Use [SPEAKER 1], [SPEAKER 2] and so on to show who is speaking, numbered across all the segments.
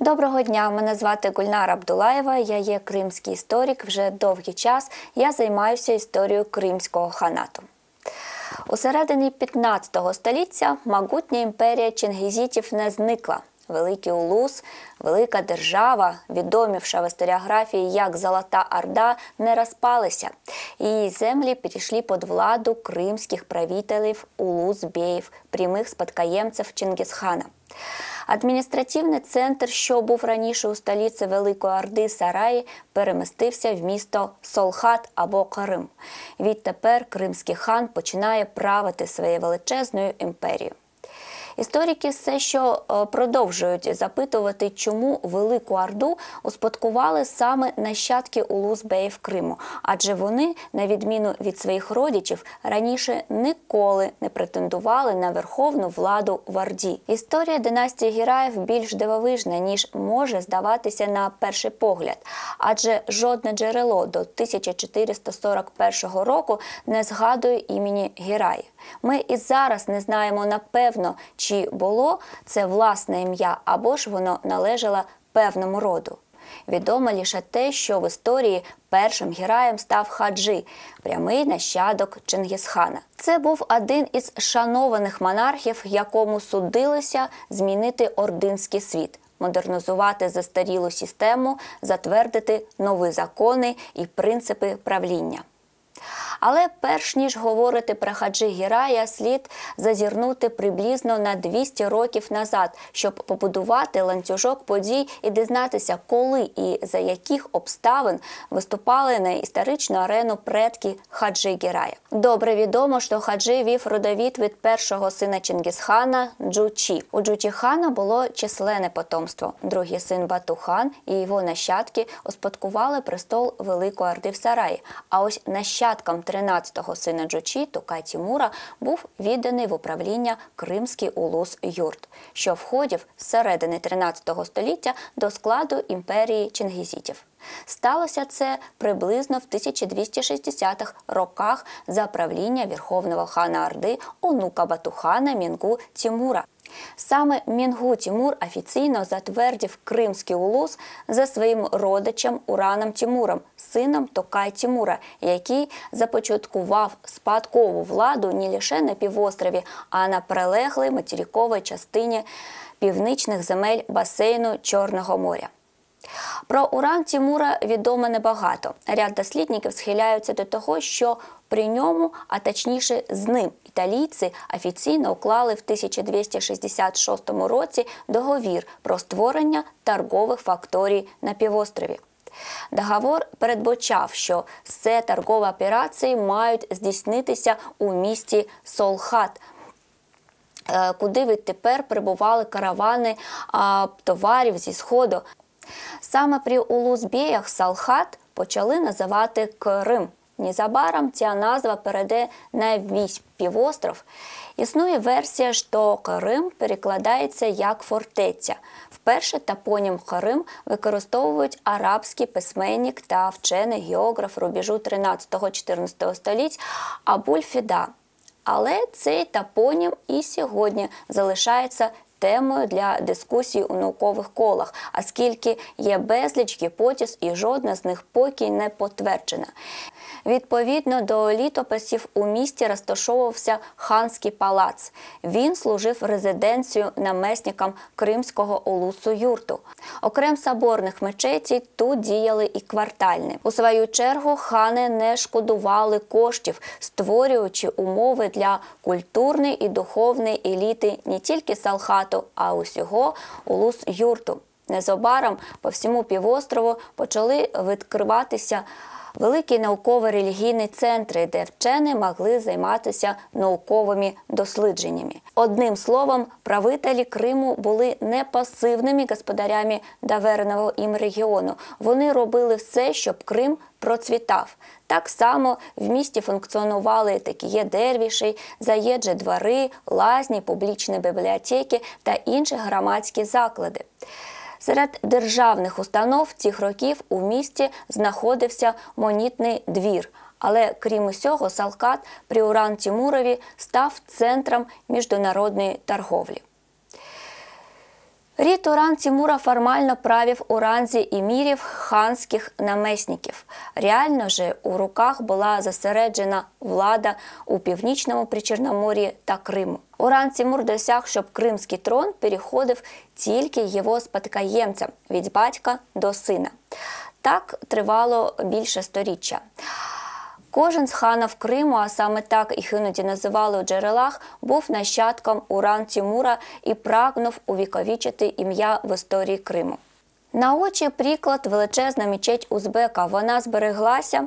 [SPEAKER 1] Доброго дня, мене звати Гульнара Абдулаєва, я є кримський історик. Вже довгий час я займаюся історією Кримського ханату. У середині 15 століття могутня імперія чингізітів не зникла. Великий улус, велика держава, відомівша в історіографії як Золота Орда, не розпалися. Її землі перейшли під владу кримських правителів улус-беїв, прямих спадкоємців Чингісхана. Адміністративний центр, що був раніше у столиці Великої Орди Сараї, перемістився в місто Солхат або Крим. Відтепер кримський хан починає правити своєю величезною імперією. Історики все ще продовжують запитувати, чому Велику Орду успадкували саме нащадки улус-беїв Криму, адже вони, на відміну від своїх родичів, раніше ніколи не претендували на верховну владу в Орді. Історія династії Гіраїв більш дивовижна, ніж може здаватися на перший погляд, адже жодне джерело до 1441 року не згадує імені Гіраї. Ми і зараз не знаємо напевно, чи було це власне ім'я, або ж воно належало певному роду. Відомо лише те, що в історії першим гіраєм став Хаджи, прямий нащадок Чингісхана. Це був один із шанованих монархів, якому судилося змінити ординський світ, модернізувати застарілу систему, затвердити нові закони і принципи правління. Але перш ніж говорити про Хаджи Гірая, слід зазирнути приблизно на 200 років назад, щоб побудувати ланцюжок подій і дізнатися, коли і за яких обставин виступали на історичну арену предки Хаджи Гірая. Добре відомо, що Хаджи вів родовід від першого сина Чингісхана – Джучі. У Джучі хана було численне потомство. Другий син Бату-хан і його нащадки успадкували престол Великої Орди в Сараї. А ось нащадком 13-го сина Джучі, Тукай-Тімура, був відданий в управління Кримський улус-юрт, що входив з середини 13 століття до складу імперії чингізітів. Сталося це приблизно в 1260-х роках за правління верховного хана Орди, онука Бату-хана Мінгу Тімура. Саме Мінгу Тімур офіційно затвердив Кримський улус за своїм родичем Ураном Тімуром, сином Токай-Тімура, який започаткував спадкову владу не лише на півострові, а на прилеглій материковій частині північних земель басейну Чорного моря. Про Уран Тімура відомо небагато. Ряд дослідників схиляються до того, що при ньому, а точніше з ним, італійці офіційно уклали в 1266 році договір про створення торгових факторій на півострові. Договор передбачав, що все торгові операції мають здійснитися у місті Солхат, куди відтепер прибували каравани товарів зі Сходу. Саме при улус-беях Солхат почали називати Крим. Незабаром ця назва перейде на весь півостров. Існує версія, що Крим перекладається як «фортеця». Вперше топонім Крим використовують арабський письменник та вчений географ рубежу 13-14 століть Абуль-Фіда. Але цей топонім і сьогодні залишається темою для дискусій у наукових колах, оскільки є безліч гіпотез і жодна з них поки не підтверджена. Відповідно до літописів, у місті розташовувався ханський палац. Він служив резиденцією намесникам Кримського улусу-юрту. Окрім соборних мечетей, тут діяли і квартальні. У свою чергу хани не шкодували коштів, створюючи умови для культурної і духовної еліти не тільки Солхату, а усього улус-юрту. Незабаром по всьому півострову почали відкриватися великі науково-релігійні центри, де вчені могли займатися науковими дослідженнями. Одним словом, правителі Криму були не пасивними господарями довереного їм регіону. Вони робили все, щоб Крим процвітав. Так само в місті функціонували такі дервіші, заїжджі двори, лазні, публічні бібліотеки та інші громадські заклади. Серед державних установ цих років у місті знаходився монетний двір, але крім усього Солхат при Уран Тімурові став центром міжнародної торговлі. Рід Уран-Тимура формально правив у ранзі емірів ханських намесників. Реально же у руках була зосереджена влада у Північному Причорномор'ї та Криму. Уран-Тимур досяг, щоб кримський трон переходив тільки його спадкоємцям від батька до сина. Так тривало більше сторіччя. Кожен з ханів Криму, а саме так їх іноді називали у джерелах, був нащадком Уран-Тимура і прагнув увіковічити ім'я в історії Криму. На очі приклад величезна мечеть Узбека. Вона збереглася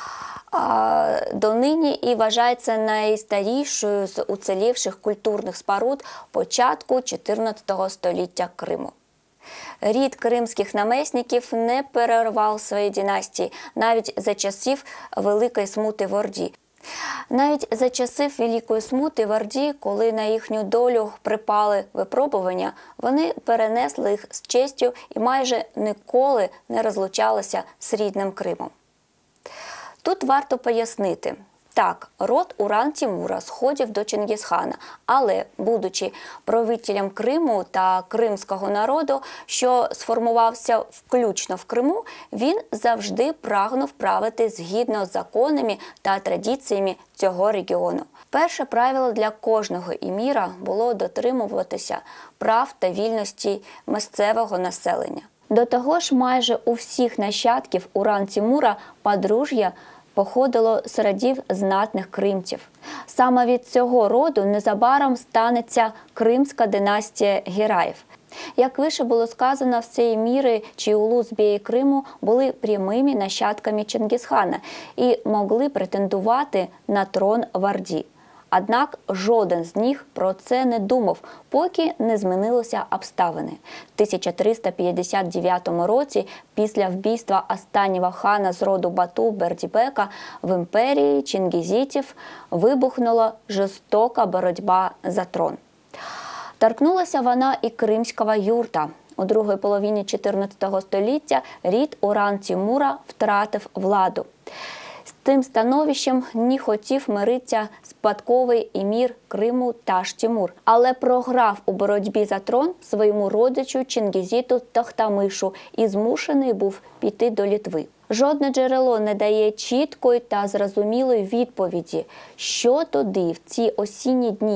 [SPEAKER 1] донині і вважається найстарішою з уцілівших культурних споруд початку 14 століття Криму. Рід кримських намесників не перервав свої династії навіть за часів Великої Смути в Орді. Навіть за часів Великої Смути в Орді, коли на їхню долю припали випробування, вони перенесли їх з честю і майже ніколи не розлучалися з рідним Кримом. Тут варто пояснити. Так, род Уран-Тимура сходив до Чингісхана, але, будучи правителем Криму та кримського народу, що сформувався включно в Криму, він завжди прагнув правити згідно з законами та традиціями цього регіону. Перше правило для кожного еміра було дотримуватися прав та вільності місцевого населення. До того ж, майже у всіх нащадків Уран-Тимура подружжя походило з родів знатних кримців. Саме від цього роду незабаром станеться кримська династія Гераїв. Як вище було сказано, всі еміри чи улус-беї Криму були прямими нащадками Чингісхана і могли претендувати на трон в Орді. Однак жоден з них про це не думав, поки не змінилися обставини. В 1359 році, після вбивства останнього хана з роду Бату Бердібека, в імперії чингізітів вибухнула жорстока боротьба за трон. Торкнулася вона і кримського юрта. У другій половині 14 століття рід Уран-Тимура втратив владу. З тим становищем не хотів миритися спадковий емір Криму Таш-Тимур, але програв у боротьбі за трон своєму родичу Чингізіту Тохтамишу і змушений був піти до Литви. Жодне джерело не дає чіткої та зрозумілої відповіді, що тоді, в ці осінні дні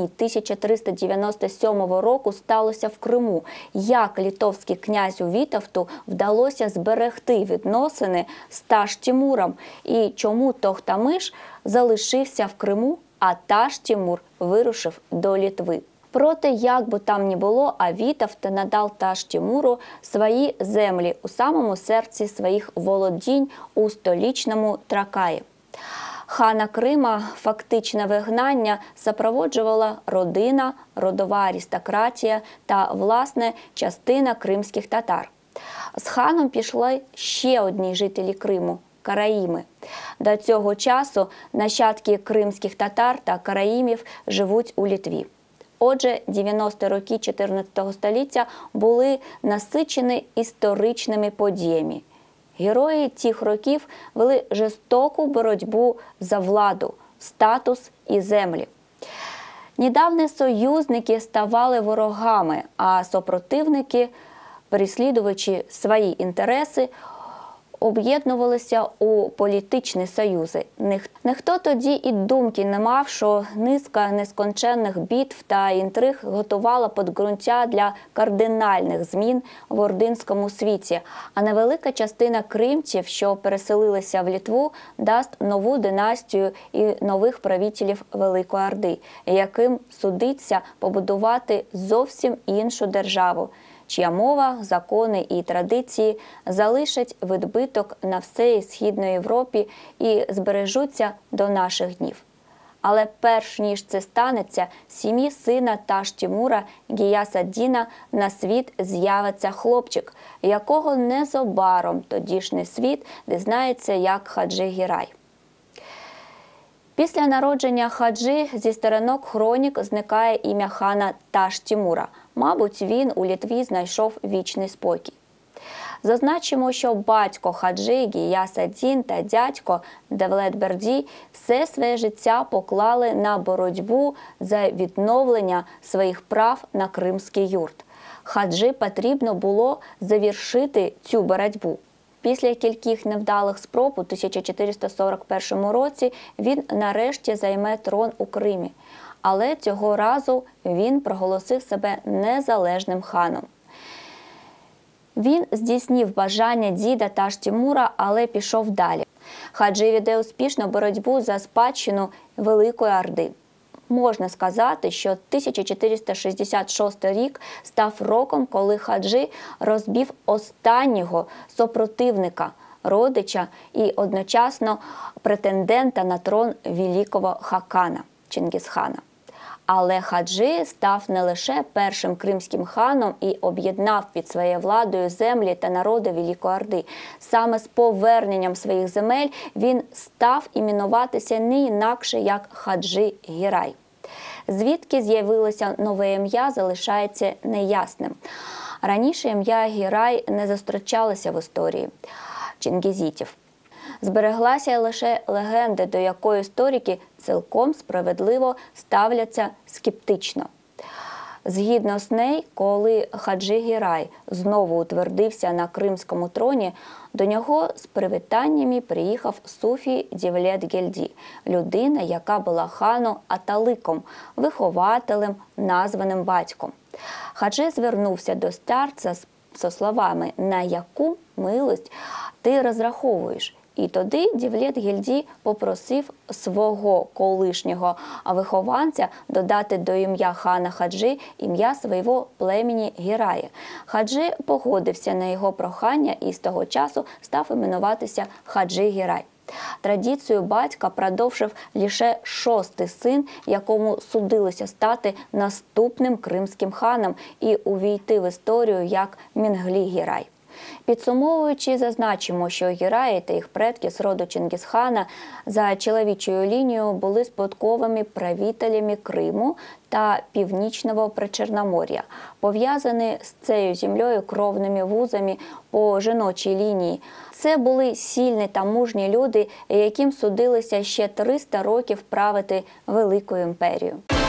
[SPEAKER 1] 1397 року сталося в Криму, як литовський князю Вітовту вдалося зберегти відносини з Таш-Тимуром і чому Тохтамиш залишився в Криму, а Таш-Тимур вирушив до Литви. Проте, як би там ні було, а Вітовт надав Таш-Тимуру свої землі у самому серці своїх володінь у столичному Тракаї. Хана Крима фактичне вигнання супроводжувала родина, родова аристократія та, власне, частина кримських татар. З ханом пішли ще одні жителі Криму – караїми. До цього часу нащадки кримських татар та караїмів живуть у Литві. Отже, 90-ті роки 14 століття були насичені історичними подіями. Герої тих років вели жорстоку боротьбу за владу, статус і землі. Недавні союзники ставали ворогами, а супротивники, переслідуючи свої інтереси, об'єднувалися у політичні союзи. Ніхто тоді і думки не мав, що низка несконченних битв та інтриг готувала підґрунтя для кардинальних змін в ординському світі, а невелика частина кримців, що переселилися в Литву, дасть нову династію і нових правителів Великої Орди, яким судиться побудувати зовсім іншу державу, чия мова, закони і традиції залишать відбиток на всій Східній Європі і збережуться до наших днів. Але перш ніж це станеться, в сім'ї сина Таш-Тимура Гіяс-ад-Діна на світ з'явиться хлопчик, якого незабаром тодішній світ дізнається як Хаджи Гірай. Після народження Хаджи зі сторінок хронік зникає ім'я хана Таш-Тимура. Мабуть, він у Литві знайшов вічний спокій. Зазначимо, що батько Хаджи Гіяс-ад-Дін та дядько Девлет-Берді все своє життя поклали на боротьбу за відновлення своїх прав на кримський юрт. Хаджи потрібно було завершити цю боротьбу. Після кількох невдалих спроб у 1441 році він нарешті займе трон у Кримі. Але цього разу він проголосив себе незалежним ханом. Він здійснив бажання діда Таш-Тімура, але пішов далі. Хаджи веде успішну боротьбу за спадщину Великої Орди. Можна сказати, що 1466 рік став роком, коли Хаджи розбив останнього супротивника, родича і одночасно претендента на трон великого Хакана – Чингісхана. Але Хаджи став не лише першим кримським ханом і об'єднав під своєю владою землі та народи Великої Орди. Саме з поверненням своїх земель він став іменуватися не інакше, як Хаджи Гірай. Звідки з'явилося нове ім'я, залишається неясним. Раніше ім'я Гірай не зустрічалося в історії чингізітів. Збереглася лише легенда, до якої історики цілком справедливо ставляться скептично. Згідно з нею, коли Хаджи Гірай знову утвердився на кримському троні, до нього з привітаннями приїхав Суфі Девлет-Гельді, людина, яка була хану Аталиком, вихователем, названим батьком. Хаджи звернувся до старця зі словами «На яку милость ти розраховуєш?» І тоді Девлет-Гельді попросив свого колишнього вихованця додати до ім'я хана Хаджи ім'я свого племені Гірая. Хаджи погодився на його прохання і з того часу став іменуватися Хаджи Гірай. Традицію батька продовжив лише шостий син, якому судилося стати наступним кримським ханом і увійти в історію як Мінглі Гірай. Підсумовуючи, зазначимо, що Гіраї та їх предки з роду Чингісхана за чоловічою лінією були спадковими правителями Криму та Північного Причорномор'я, пов'язані з цією землею кровними вузами по жіночій лінії. Це були сильні та мужні люди, яким судилося ще 300 років правити великою імперією.